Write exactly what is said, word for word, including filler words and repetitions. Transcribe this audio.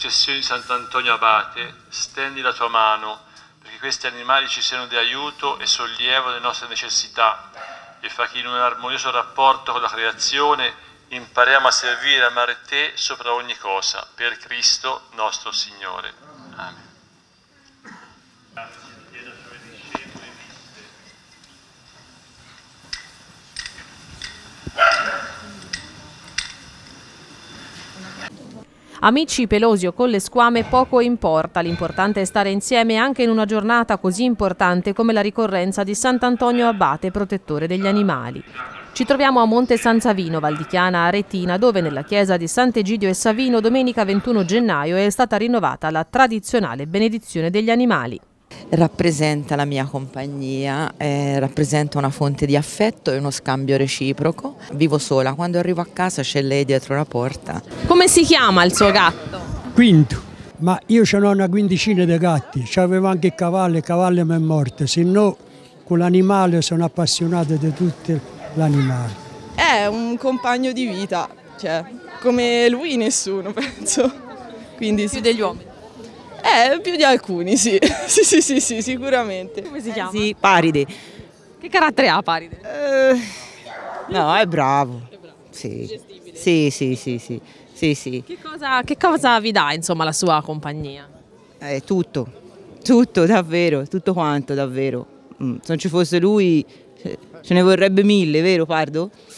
processioni di Sant'Antonio Abate, stendi la tua mano perché questi animali ci siano di aiuto e sollievo delle nostre necessità e fa che in un armonioso rapporto con la creazione impariamo a servire e amare te sopra ogni cosa, per Cristo nostro Signore. Amen. Amici pelosi o con le squame poco importa, l'importante è stare insieme anche in una giornata così importante come la ricorrenza di Sant'Antonio Abate, protettore degli animali. Ci troviamo a Monte San Savino, Val di Chiana Aretina, dove nella chiesa di Sant'Egidio e Savino domenica ventuno gennaio è stata rinnovata la tradizionale benedizione degli animali. Rappresenta la mia compagnia, eh, rappresenta una fonte di affetto e uno scambio reciproco. Vivo sola, quando arrivo a casa c'è lei dietro la porta. Come si chiama il suo gatto? Quinto, ma io ce n'ho una quindicina di gatti, c'avevo anche il cavallo, il cavallo mi è morto, se no con l'animale sono appassionato di tutto l'animale. È un compagno di vita, cioè come lui nessuno penso. Quindi, più degli uomini? Eh, più di alcuni, sì. sì, sì, sì, sì, sicuramente. Come si chiama? Eh sì, Paride. Che carattere ha Paride? Eh, no, è bravo. È bravo. Sì. Sì, sì, sì, sì, sì, sì. Che cosa, che cosa vi dà, insomma, la sua compagnia? Eh, tutto, tutto, davvero, tutto quanto, davvero. Mm. Se non ci fosse lui ce ne vorrebbe mille, vero Pardo?